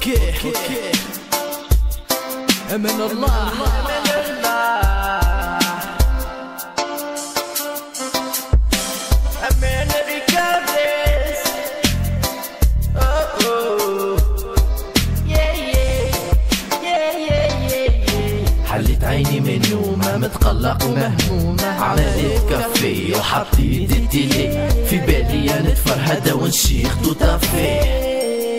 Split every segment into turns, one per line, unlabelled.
اوكي امان الله
امان ريكارديس
حليت عيني من يومها متقلق ومهمومة، عملت كافيه وحطيت التيلي في بالي نتفر هدا ونشيخ طافيه.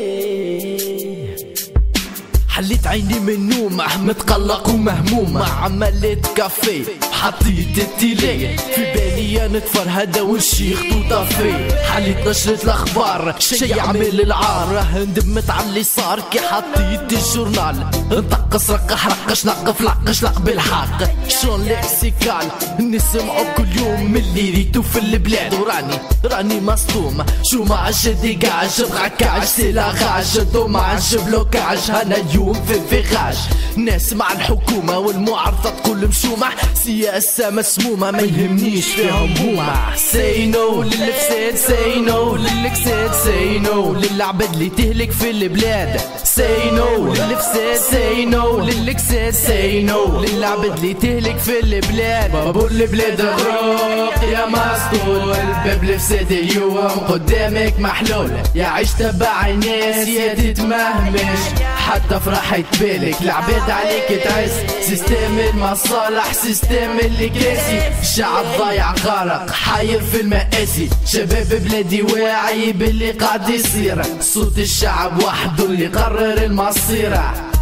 حليت عيني من نومه متقلق ومهمومة، عملت كافيه حطيت التيلي في بالي نتفر هدا ونشيخ طافيه. حليت نشرة الاخبار شي يعمل العار، ندمت على اللي صار كي حطيت الجورنال، نطقس رقح رقش لقف لقش لق بالحق شلون ليكسيكال نسمعو كل يوم من اللي ريتو في البلاد. وراني مصدوم شو ما عجبني كاع جبغا كاع سيلا غاج دو ما عجب لوكاج. انا اليوم في الفيغاج ناس مع الحكومة والمعارضة تقول مشومة، سياسة مسمومة ما يهمنيش فيهم هما. سي نو للفساد، سي نو للكساد، سي نو للعباد اللي تهلك في البلاد، سي نو للفساد، سي نو للكساد، سي نو للعباد اللي تهلك في البلاد. بابور البلاد غروق يا مسطول، باب الفساد اليوم قدامك محلول، يا عيش تبع الناس يا تتمهمش حتى فرحت بالك العباد عليك تعز. سيستم المصالح سيستم الكراسي، الشعب ضايع غارق حاير في المآسي. شباب بلادي واعي باللي قاعد يصير، صوت الشعب وحده اللي قرر المصير.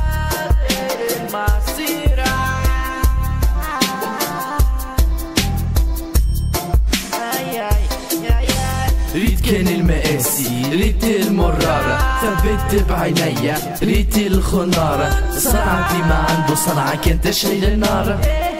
ريت كان المآسي ريت المرارة، ثبت بعينيا ريت الخنارة، صنعتي ما عنده صنعة كان تشعيل النار.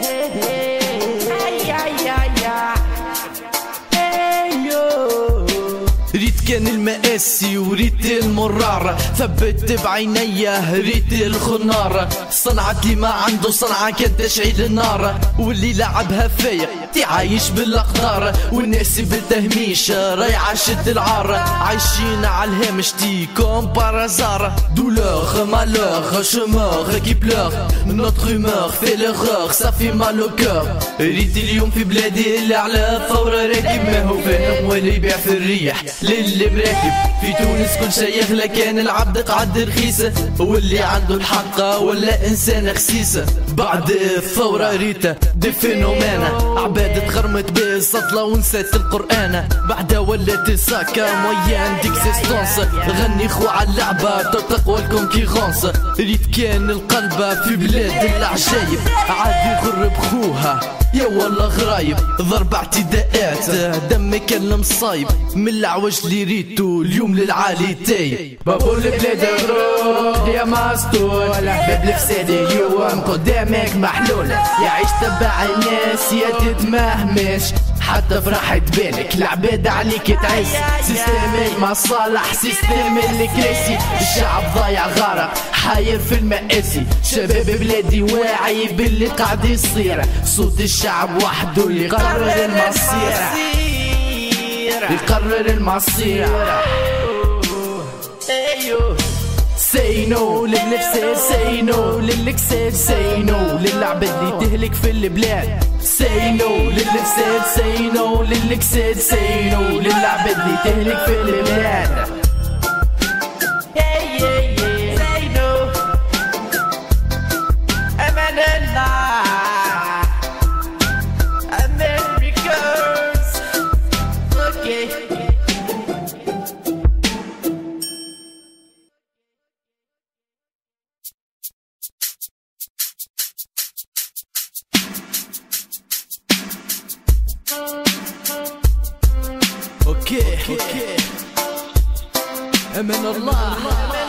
ريت كان المآسي وريت المرارة، ثبت بعينيا ريت الخنارة، صنعت لي ما عنده صنعة كان تشعيل النار. واللي لعبها فيا تعايش بالاقدار، والناس بالتهميش راي عاشت العار، عايشين على الهامش تي كوم بارازار. دولور مالور شمور كي بلور نوتر هومور في لغور صافي مالو كور. ريت اليوم في بلادي اللي على ثورة راكب، ما هو فاهم ولا يبيع في الريح للي براكب. في تونس كل شي يغلى كان العبد قعد رخيصة، واللي عنده الحق ولا انسان خسيسة. بعد الثورة ريتا دي فينومانا، عباد تغرمت بالسطلة ونسيت القرآن، بعدها ولات ساكا مويان ديكزيستونس. غني خو على اللعبة تقوى الكونكيغونس. ريت كان القلبة في بلاد العجايب، عادي يغرب خوها يا والله غرايب. ضرب اعتداءات دمي كان المصايب، من العوج اللي ريتو اليوم للعالي تايب. بابور البلاد غروق يا مسطول، باب الفساد اليوم قدامك محلول، يا عيش تبع الناس يا تتمهمش حتى فرحت بالك العباد عليك تعيش. سيستم المصالح سيستم الكراسي، الشعب ضايع غارق حاير في المآسي. شباب بلادي واعي باللي قاعد يصير، صوت الشعب وحده اللي قرر المصير، يقرر المصير. سي نو للفساد، سي نو للكساد، سي نو للعباد اللي تهلك في البلاد، سي نو للفساد، سي نو للكساد، سي نو للعباد اللي تهلك في البلاد.
سي نو امان الله امان ريكاردز. اوكي
اوكي امان الله.